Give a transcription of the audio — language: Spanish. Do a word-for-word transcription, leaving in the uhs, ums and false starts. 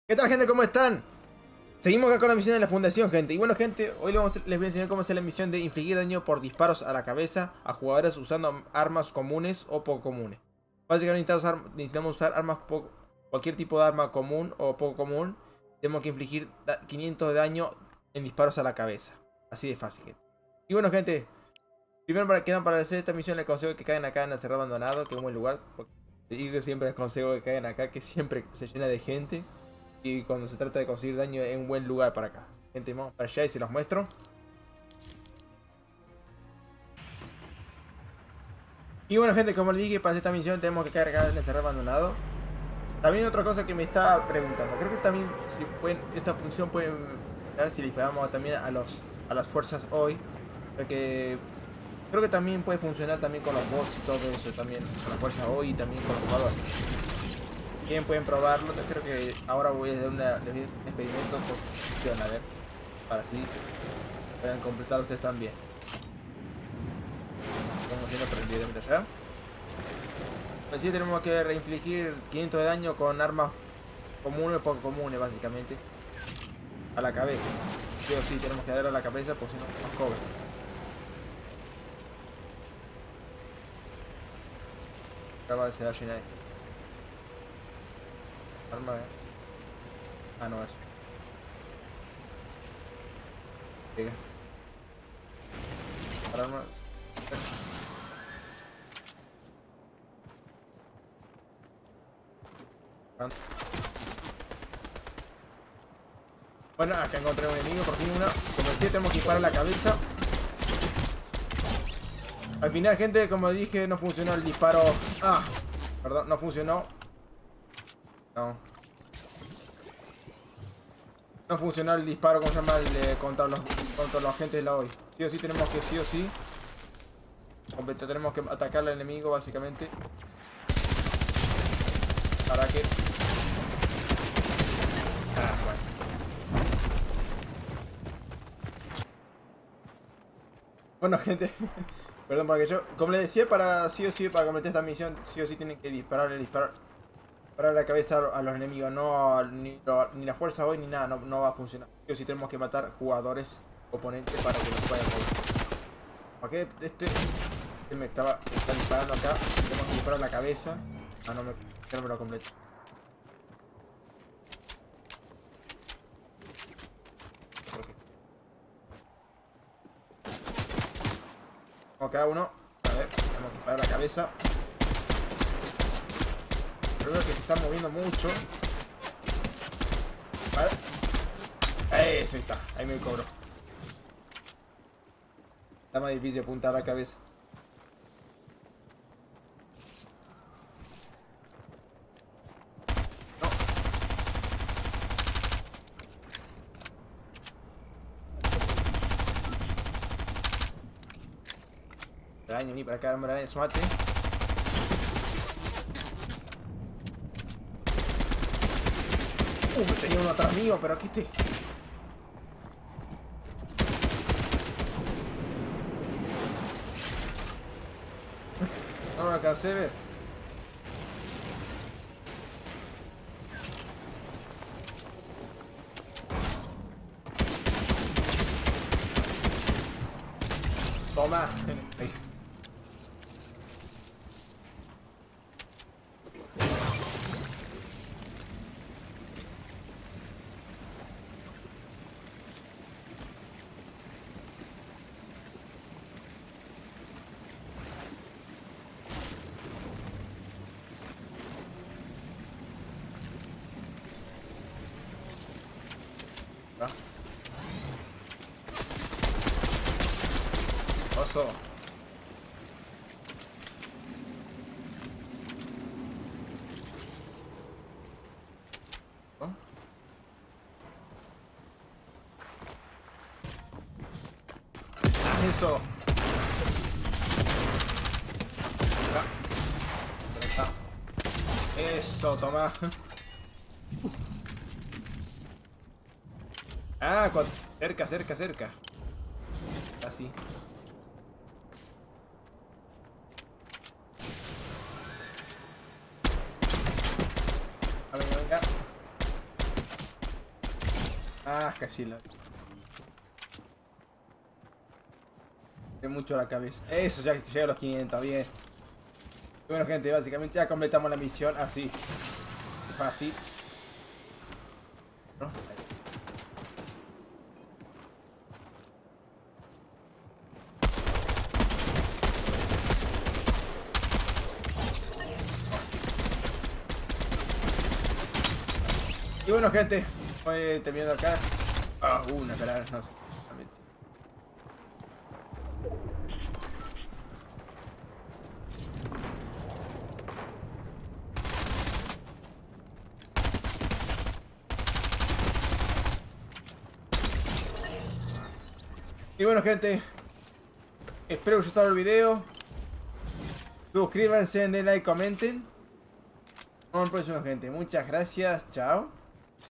¿Qué tal, gente? ¿Cómo están? Seguimos acá con la misión de la fundación, gente. Y bueno, gente, hoy les, vamos a- les voy a enseñar cómo hacer la misión de infligir daño por disparos a la cabeza a jugadores usando armas comunes o poco comunes. Básicamente necesitamos usar, necesitamos usar armas poco, cualquier tipo de arma común o poco común. Tenemos que infligir da- quinientos de daño en disparos a la cabeza. Así de fácil, gente. Y bueno, gente, primero para que para hacer esta misión les aconsejo que caigan acá en el cerrado abandonado, que es un buen lugar. Porque digo, siempre les aconsejo que caigan acá, que siempre se llena de gente. Y cuando se trata de conseguir daño es un buen lugar para acá. Gente, vamos para allá y se los muestro. Y bueno, gente, como les dije, para hacer esta misión tenemos que caer acá en el cerro abandonado. También otra cosa que me estaba preguntando, creo que también si pueden, esta función pueden ver si le pegamos también a los a las fuerzas hoy. Porque creo que también puede funcionar también con los bots y todo eso también. Con las fuerzas hoy y también con los jugadores. Bien, pueden probarlo. Yo creo que ahora voy a hacer una, les voy a hacer un experimento por función, a ver. Para así puedan completar ustedes también. Estamos haciendo directamente allá. Pues sí, tenemos que reinfligir quinientos de daño con armas comunes o poco comunes, básicamente. A la cabeza. Sí o sí, tenemos que darle a la cabeza, por si no nos cobran. Acaba se va a llenar. Arma, eh. Ah, no, eso. Llega. Arma. Bueno, acá encontré un enemigo, por fin uno. Como decía, tenemos que disparar la cabeza. Al final, gente, como dije, no funcionó el disparo. Ah, perdón, no funcionó. No. No funcionó el disparo, ¿cómo se llama? El, eh, contra, los, contra los agentes de la O I. Sí o sí tenemos que, sí o sí. Completo, tenemos que atacar al enemigo, básicamente. Para que... Ah, bueno. Bueno, gente, perdón porque yo, como les decía, para sí o sí, para completar esta misión, sí o sí tienen que dispararle, disparar, disparar la cabeza a los enemigos, no ni, lo, ni la fuerza hoy ni nada, no, no va a funcionar. Sí o sí tenemos que matar jugadores, oponentes para que nos puedan mover. ¿Para qué? Este, este me estaba está disparando acá, tenemos que disparar la cabeza. Ah, no me, no me lo completo. Como cada uno, a ver, tenemos que disparar la cabeza. Pero veo que se están moviendo mucho. Vale. Eso está, ahí me cobro. Está más difícil apuntar la cabeza. No. Araña, vení para acá, hombre, araña, sumate. Uh, me tenía uno atrás mío, pero aquí estoy. No me alcancé a ver. Toma. Ahí. ¿Va? Oso. ¿No? Ah, eso. Acá. Acá. Eso, toma. Ah, cerca, cerca, cerca. Así. A ver, venga. Ah, casi lo... Es mucho la cabeza. Eso, ya que llega a los quinientos, bien. Y bueno, gente, básicamente ya completamos la misión así. Fácil. ¿No? Ahí. Y bueno, gente, voy terminando acá. Ah, uh, una pelada, no sé. También sí. Y bueno, gente, espero que os haya gustado el video. Suscríbanse, den like, comenten. Nos vemos en el próximo, gente. Muchas gracias. Chao.